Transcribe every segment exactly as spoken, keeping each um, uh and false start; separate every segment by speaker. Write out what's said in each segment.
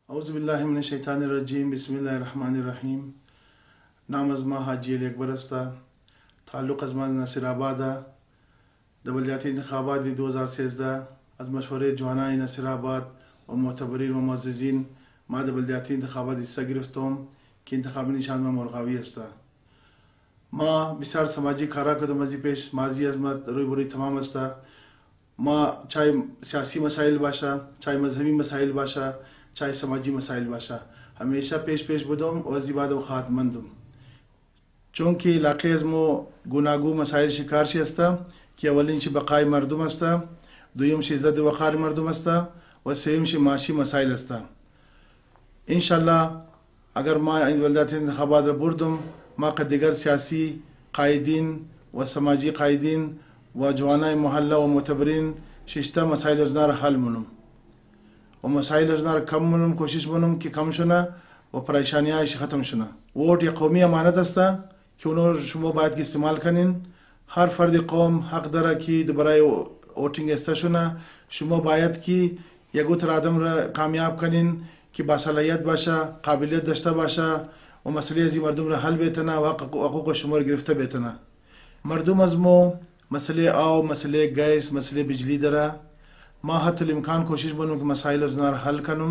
Speaker 1: औज़ुबिल्लाहिमिनश्शैतानिर्रजीम बिस्मिल्लाहिर्रहमानिर्रहीम। नाम अज़मा हाजी अली अकबर अस्ता ताल्लुक़ अज़मा नसीराबादा दबलियाती इंतखाबात दो हज़ार सेज़दा अज़ मशवरे जवानाई नसीराबाद व मोतबरीन व मुअज़्ज़िज़ीन मा दबलियाती इंतखाबात हिस्सा गिरफ्तोम कि इंतखाबी निशान में मुरगावी अस्ता मा बिसार समाजी खारा कदम अजी पेश माजी अजमत रुई बुरी तमाम अस्ता मा चाहे सियासी मसाइल बाशा चाहे मजहबी मसाइल बाशा चाहे समाजी मसाइल बाशा हमेशा पेश पेश बदम और जिबाद व खातमंदम चूँकि इलाक़े अज़मो गुनागू मसाइल शिकार शिस्ता कि अवलिन शि बक़ाई मरदुम अस्ता दुयम शि इज़्ज़त वक़ार मरदुम अस्ता व सेम शि माशी मसाइल अस्ता। इंशाअल्लाह अगर मा वल्दाती इंतखाबात बुरदम मा का दिगर सियासी कायदीन व समाजी कायदीन व जवानाई मोहल्ला व मोतबरीन शिश्ता मसाइल अजनार हल मुनुम व मसाइल अजनार कम मुनुम कोशिश मुनुम कि कम शुना व परेशानियाँ ख़त्म शुना। वोट या कौमी अमानत अस्ता कि उन्होंने शुमो बात की इस्तेमाल कनिन हर फर्द कौम हक दरा की बराए वोटिंग अस्ता शुना शुमो बायत की यगुतर आदम कामयाब कनिन कि बासलाहियत बाशा काबिलियत दस्ता बाशा व मसले अजी मरदुम हल बेतना व हकूक़ शुमर गिरफ्त बेतना मरदुम अज़मो मसले आओ मसले गैस मसले बिजली दरा मा हत्तुल इम्कान कोशिश बनूँ कि मसाइल अजनार हल कनुम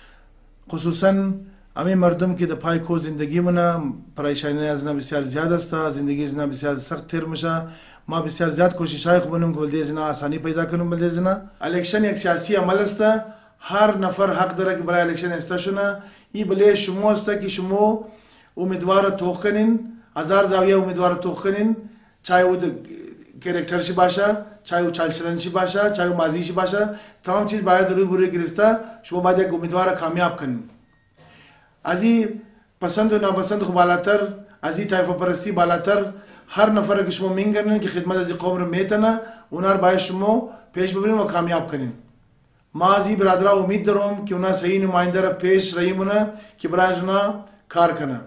Speaker 1: खुसूसन अमी मरदम की दफ़ाई को ज़िंदगी मना परेशानी अजना बिस्यार ज़्यादा अस्ता ज़िंदगी जना बिस्यार सख्त थेर मशा मा बिस्यार ज़्यादा कोशिश आयक बनूँ कि बल्दे जना आसानी पैदा करूँ बल्दे जना इलेक्शन एक सियासी अमल अस्ता हर नफर हक दरा की बरा इलेक्शन अस्ता शुना ई बले शुमो अस्ता कि शुमो उम्मीदवार तोखकनिन हजार जाविया उम्मीदवार तोखकनिन चाहे वो कैरेक्टर शी बाशा चाहे वो चाल चलन शी बाशा चाहे वो माजी शी बाशा तमाम चीज़ बाया दरूर बुरे गिरफ्ता शुभ बाद एक उम्मीदवार कामयाब कन अजी पसंद व नापसंद को बालातर अजी टाइफा परस्ती बालातर हर नफर के शुमो मिंग करने की खिदमत अजी कौम मेतना उनार बाय शुमो पेश बबरीन व कामयाब कनिन माजी बरादरा उम्मीद दरोम कि उना सही नुमाइंदा पेश रही मुना कि बराज उना कार कना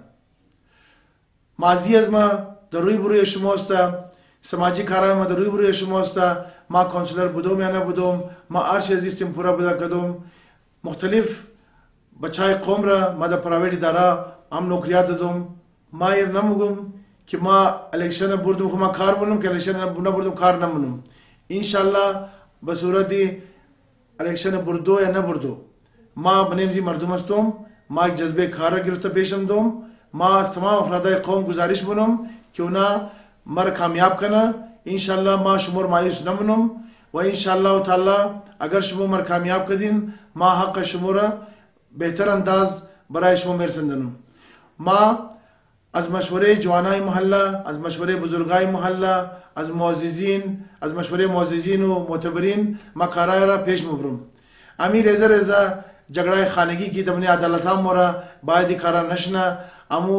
Speaker 1: माजी अजमा दरुई बुरे शुमो अस्ता समाजी खारा में दरुई बुरे शुमो अस्ता मा काउंसलर बुदोम या ना बुदोम मा आर्श अजीज तिम पूरा बदा कदम मुख्तलिफ बचाए कौम रा मादा प्राइवेट इदारा आम नौकरियात ददोम मा ये नमुगुम कि मा इलेक्शन बुर्दुम खुमा कार बनूम कि इलेक्शन बुना बुर्दुम कार न बनूम इंशाअल्लाह बसूरती इलेक्शन बुर्दो या न बुर्दो मा बनेमजी मर्दुमस्तोम मा एक जज्बे खारा गिरफ्त पेशम दोम मा तमाम अफराद कौम गुजारिश बनूम क्यों ना मर कामयाब कना इंशाअल्लाह मा शुमर मायूस न बनूम व इंशाअल्लाह ताला अगर शुमो मर कामयाब कदिन मा हक शुमरा बेहतर अंदाज बराए शुमो मेर संदनुम मा अज मशवरे जवानाई मोहल्ला अज मशवरे बुजुर्गाई मोहल्ला अज मुअज़्ज़िज़ीन अज मशवरे मुअज़्ज़िज़ीन व मोतबरीन मा कारायरा पेश मुबरुम अमी रेजा रेजा झगड़ा खानगी की तमने अदालता मोरा बायदी खारा नशना अमू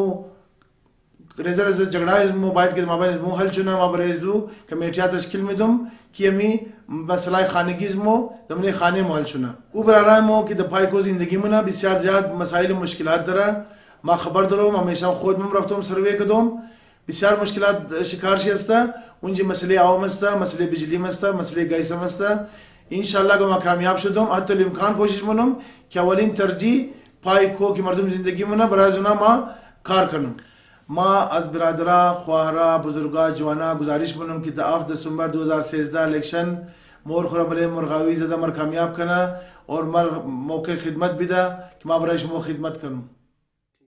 Speaker 1: रेजा रेजा झगड़ा मोबाइल के माबाइल मो हल चुना मा बरेजू कमेटिया तश्किल में दुम कि अमी मसला खानगी मो तमने खाने मो हल चुना उबरा मो कि दफाई को जिंदगी मना बिस्यार ज्यादा मसाइल मुश्किलात दरा मा खबर दरो हमेशा खुद में रफ्तों सर्वे कदम बिस्यार मुश्किलात शिकार शिस्ता उनजी मसले आओ मस्ता मसले बिजली मस्ता मसले गैस मस्ता इंशाअल्लाह को मा कामयाब शुदम हत्तुल इम्कान कोशिश मनम कि अवलिन तरजीह पाई को कि मर्दम जिंदगी मना बराजुना मा कार कनुम मा अज बिरादरा ख्वाहरा बुजुर्गा जवाना गुजारिश बनम कि दाफ दिसंबर दो हज़ार सेज़दा इलेक्शन मोर खुरबले मुरगावी ज़्यादा मर कामयाब कना और मर मौके खिदमत बिदा कि मा बराश मो खिदमत करूँ।